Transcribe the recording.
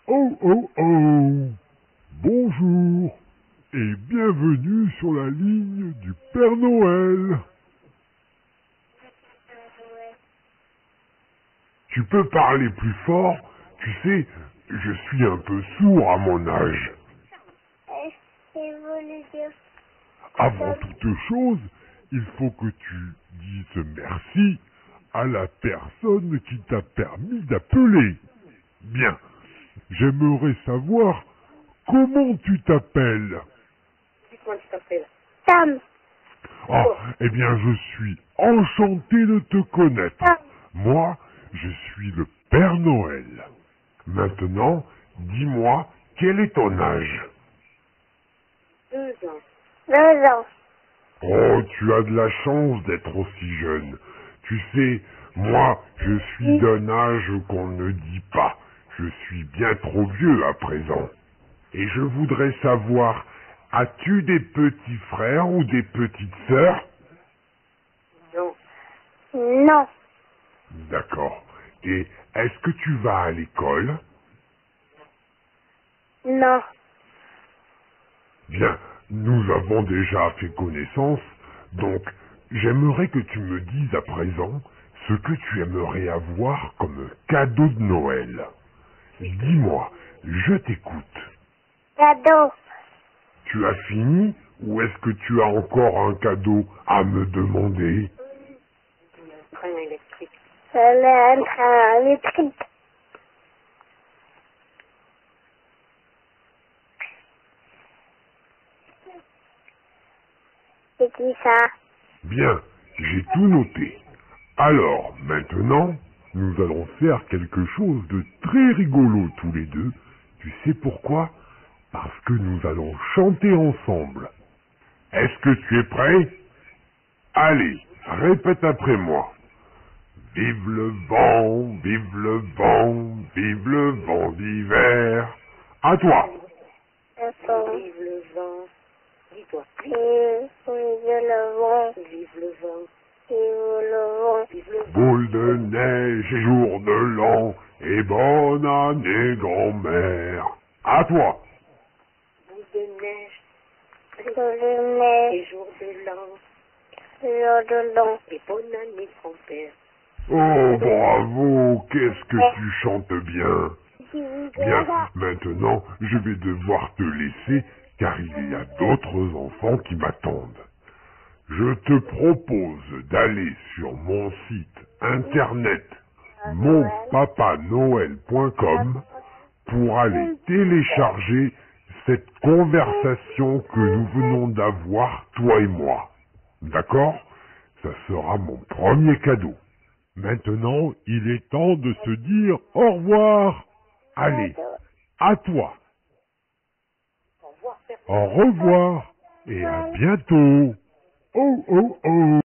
Oh oh oh! Bonjour et bienvenue sur la ligne du Père Noël. Tu peux parler plus fort? Tu sais, je suis un peu sourd à mon âge. Avant toute chose, il faut que tu dises merci à la personne qui t'a permis d'appeler. Bien, j'aimerais savoir comment tu t'appelles. Comment tu t'appelles? Sam. Ah, eh bien, je suis enchanté de te connaître. Sam. Moi, je suis le Père Noël. Maintenant, dis-moi, quel est ton âge? 2 ans. 2 ans. Oh, tu as de la chance d'être aussi jeune. Tu sais, moi, je suis d'un âge qu'on ne dit pas. Je suis bien trop vieux à présent. Et je voudrais savoir, as-tu des petits frères ou des petites sœurs? Non. Non. D'accord. Et est-ce que tu vas à l'école? Non. Bien, nous avons déjà fait connaissance, donc j'aimerais que tu me dises à présent ce que tu aimerais avoir comme cadeau de Noël. Dis-moi, je t'écoute. Cadeau. Tu as fini ou est-ce que tu as encore un cadeau à me demander? Un train électrique. Un train électrique. C'est qui ça? Bien, j'ai tout noté. Alors, maintenant, nous allons faire quelque chose de très rigolo tous les deux. Tu sais pourquoi? Parce que nous allons chanter ensemble. Est-ce que tu es prêt? Allez, répète après moi. Vive le vent, vive le vent, vive le vent d'hiver. À toi. Vive le vent. Dis-toi. Vive le vent. Vive le vent. Vive le vent. Vive le vent. Boule de neige et jour de l'an, et bonne année grand-mère. À toi. Boule de neige. Boule de neige. Et jour de l'an. Jour de l'an. Et bonne année, grand-père. Oh, bravo, qu'est-ce que tu chantes bien. Bien, maintenant, je vais devoir te laisser, car il y a d'autres enfants qui m'attendent. Je te propose d'aller sur mon site internet monpapanoël.com pour aller télécharger cette conversation que nous venons d'avoir, toi et moi. D'accord? Ça sera mon premier cadeau. Maintenant, il est temps de se dire au revoir. Allez, à toi. Au revoir, père. Au revoir et à bientôt. Oh oh oh.